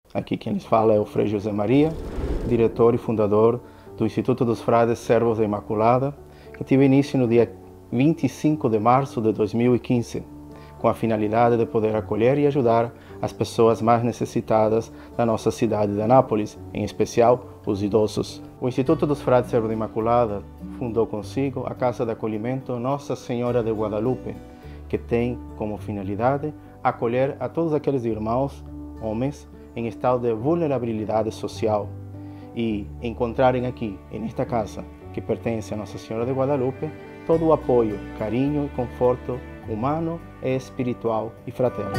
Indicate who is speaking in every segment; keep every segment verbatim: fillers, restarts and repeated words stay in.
Speaker 1: Aqui quem lhes fala é o Frei José Maria, diretor e fundador do Instituto dos Frades Servos da Imaculada, que teve início no dia vinte e cinco de março de dois mil e quinze, com a finalidade de poder acolher e ajudar as pessoas mais necessitadas da nossa cidade de Anápolis, em especial os idosos. O Instituto dos Frades Servos da Imaculada fundou consigo a Casa de Acolhimento Nossa Senhora de Guadalupe, que tem como finalidade acolher a todos aqueles irmãos, homens, em estado de vulnerabilidade social e encontrarem aqui, nesta casa, que pertence a Nossa Senhora de Guadalupe, todo o apoio, carinho e conforto humano, espiritual e fraterno.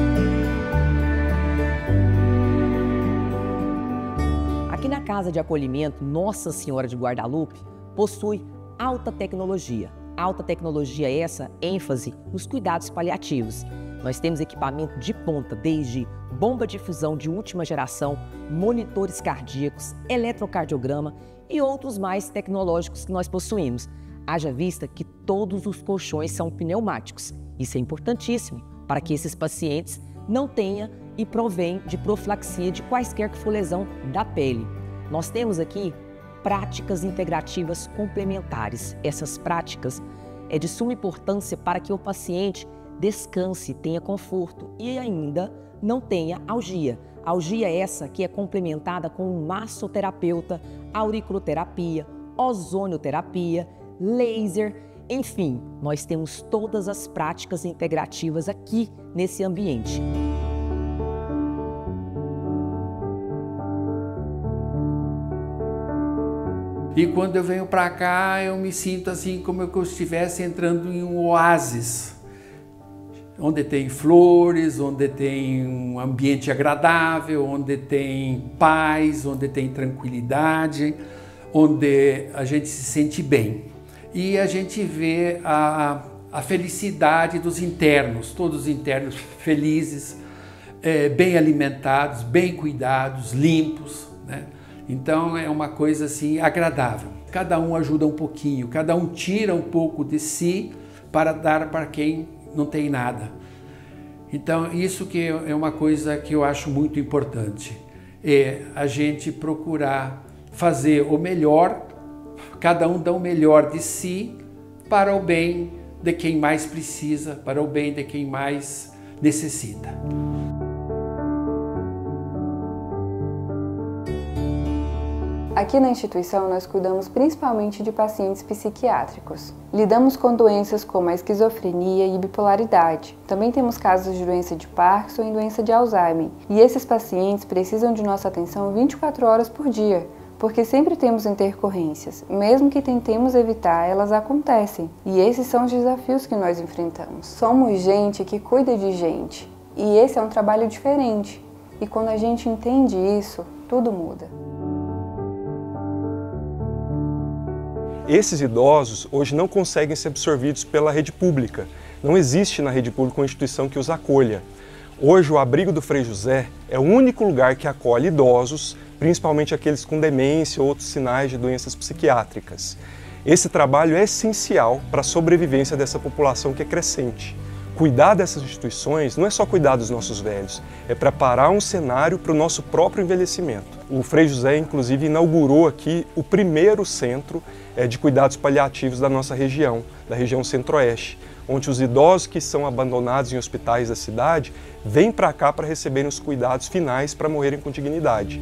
Speaker 2: Aqui na Casa de Acolhimento Nossa Senhora de Guadalupe possui alta tecnologia. Alta tecnologia essa, ênfase nos cuidados paliativos. Nós temos equipamento de ponta, desde bomba de fusão de última geração, monitores cardíacos, eletrocardiograma e outros mais tecnológicos que nós possuímos. Haja vista que todos os colchões são pneumáticos. Isso é importantíssimo para que esses pacientes não tenham e provém de profilaxia de quaisquer que for lesão da pele. Nós temos aqui práticas integrativas complementares. Essas práticas é de suma importância para que o paciente descanse, tenha conforto e ainda não tenha algia. Algia essa que é complementada com massoterapeuta, auriculoterapia, ozonioterapia, laser, enfim, nós temos todas as práticas integrativas aqui nesse ambiente.
Speaker 3: E quando eu venho para cá, eu me sinto assim como eu estivesse entrando em um oásis, onde tem flores, onde tem um ambiente agradável, onde tem paz, onde tem tranquilidade, onde a gente se sente bem. E a gente vê a, a felicidade dos internos, todos os internos felizes, é, bem alimentados, bem cuidados, limpos, né? Então é uma coisa assim agradável. Cada um ajuda um pouquinho, cada um tira um pouco de si para dar para quem não tem nada. Então isso que é uma coisa que eu acho muito importante, é a gente procurar fazer o melhor, cada um dá o melhor de si para o bem de quem mais precisa, para o bem de quem mais necessita.
Speaker 4: Aqui na instituição, nós cuidamos principalmente de pacientes psiquiátricos. Lidamos com doenças como a esquizofrenia e bipolaridade. Também temos casos de doença de Parkinson e doença de Alzheimer. E esses pacientes precisam de nossa atenção vinte e quatro horas por dia, porque sempre temos intercorrências. Mesmo que tentemos evitar, elas acontecem. E esses são os desafios que nós enfrentamos. Somos gente que cuida de gente. E esse é um trabalho diferente. E quando a gente entende isso, tudo muda.
Speaker 5: Esses idosos hoje não conseguem ser absorvidos pela rede pública. Não existe na rede pública uma instituição que os acolha. Hoje o abrigo do Frei José é o único lugar que acolhe idosos, principalmente aqueles com demência ou outros sinais de doenças psiquiátricas. Esse trabalho é essencial para a sobrevivência dessa população que é crescente. Cuidar dessas instituições não é só cuidar dos nossos velhos, é preparar um cenário para o nosso próprio envelhecimento. O Frei José, inclusive, inaugurou aqui o primeiro centro de cuidados paliativos da nossa região, da região centro-oeste, onde os idosos que são abandonados em hospitais da cidade vêm para cá para receberem os cuidados finais para morrerem com dignidade.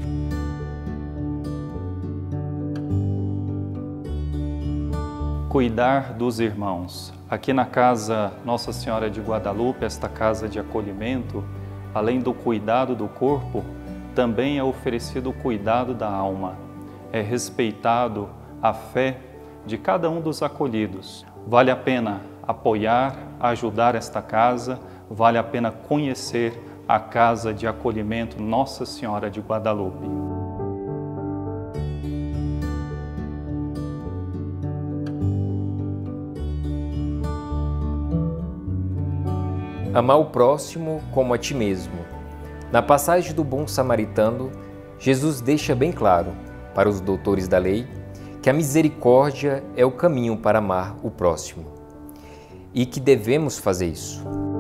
Speaker 6: Cuidar dos irmãos. Aqui na Casa Nossa Senhora de Guadalupe, esta casa de acolhimento, além do cuidado do corpo, também é oferecido o cuidado da alma. É respeitado a fé de cada um dos acolhidos. Vale a pena apoiar, ajudar esta casa, vale a pena conhecer a Casa de Acolhimento Nossa Senhora de Guadalupe.
Speaker 7: Amar o próximo como a ti mesmo. Na passagem do bom samaritano, Jesus deixa bem claro para os doutores da lei que a misericórdia é o caminho para amar o próximo e que devemos fazer isso.